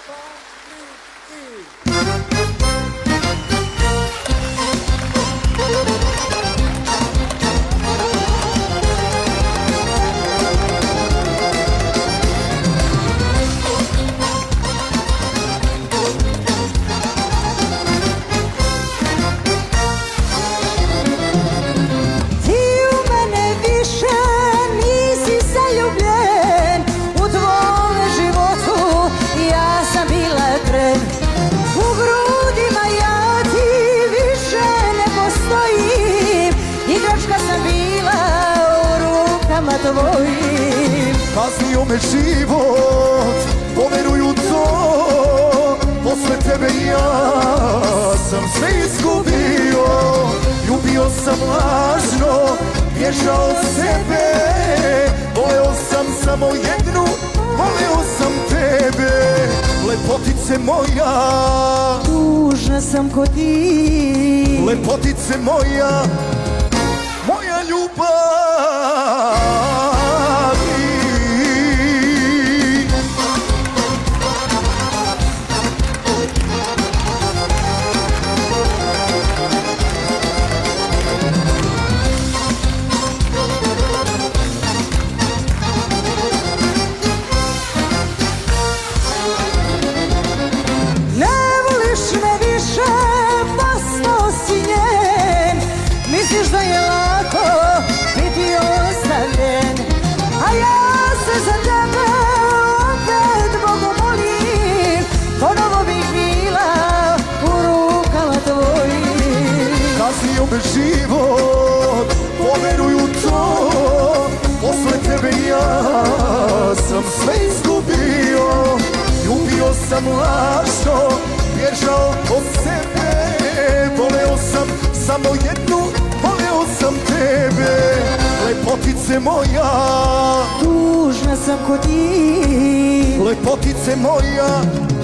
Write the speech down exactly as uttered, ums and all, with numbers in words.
Kaznio me život, poveruju to, posle tebe ja sam sve izgubio. Ljubio sam lažno, bježao od sebe, voleo sam samo jednu, voleo sam tebe. Lepotice moja, tužna sam ko ti. Lepotice moja, moja ljubav. Misliš da je lako biti ostavljen, a ja se za tebe opet Bogu molim, ponovo bih bila u rukama tvojim. Kaznio me život, poveruju to, posle tebe ja sam sve izgubio. Ljubio sam lažno, bježao od sebe, voleo sam samo jednu, voleo sam tebe. Lepotice moja, tužna sam ko ti. Lepotice moja,